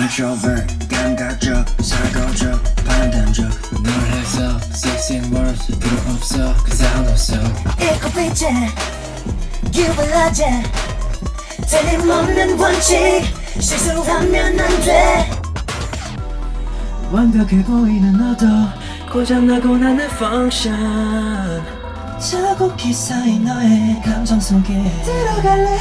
introvert 감각적 사고적 판단적 널 해서 sexy words 필요 없어 cause I know so 일곱이째 유발하제 틀림없는 원칙 실수하면 안돼 완벽해 보이는 너도 고장나고 나는 펑션 자곡히 쌓인 너의 감정 속에 들어갈래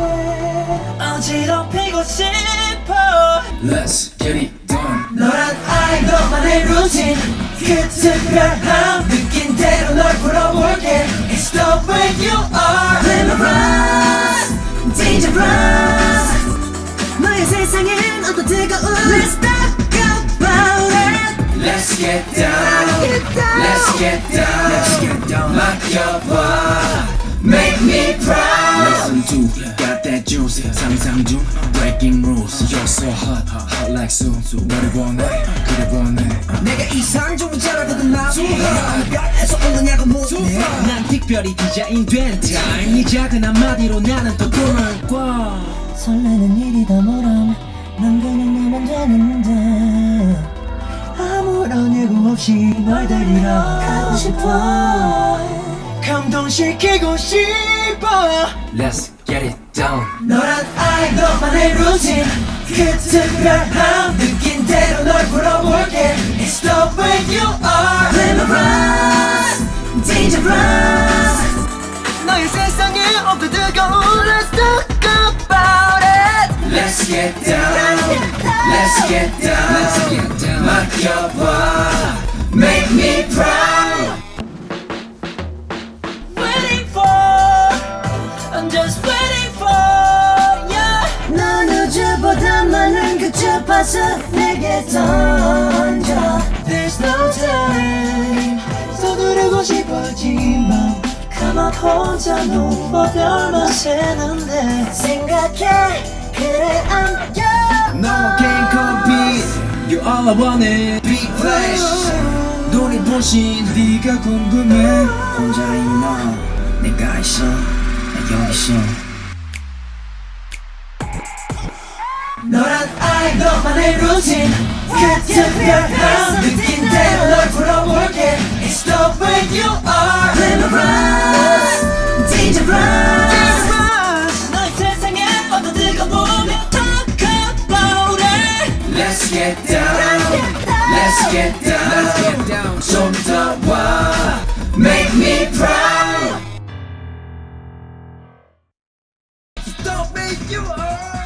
어지럽히고 싶어 Let's get it done 너란 아이 너만의 루틴 그 특별함 느낀 대로 널 풀어볼게 It's the way you are Glamorous Dangerous 너의 세상엔 어떤 뜨거운 Let's talk about it Let's get down Let's get down Let's get down 맡겨봐 Make me proud Listen to got that juice 상상 중 Breaking rules You're so hot Hot like soup 너를 원해 그래 원해 내가 이상적인 줄 알거든 나 별에서 온 거냐고 묻네 난 특별히 디자인된 타임 이 작은 한마디로 나는 또 꿈을 꿔 설레는 일이다 뭐람 난 그냥 너만 되는데 아무런 예고 없이 널 데리러 가고 싶어 감동시키고 싶어 Let's get it down 너란 아이 너만의 루틴 그 특별함 느낀 대로 널 풀어볼게 It's the way you are Glamorous Dangerous 너의 세상에 없던 뜨거운 Let's talk about it Let's get down Let's get down Let's get down 맡겨봐 Make me proud Waiting for I'm just waiting for you 넌 우주보다 많은 그 주파수 내게 던져 There's no time 서두르고 싶어지만 가만 혼자 누워 별만 새는데 생각해 그래 안겨 No can't compete You're all I wanted Big flash 눈이 부신 네가 궁금해 혼자인 너 내가 있어 나 여기 있어 너란 아이 너만의 루틴 그 특별함 느낀 대로 널 풀어볼게 It's the way you are Glamorous Dangerous 너의 세상에 어떤 뜨거운 Talk about it Let's get down Let's get down 좀 더 와 Make me proud Don't make you hurt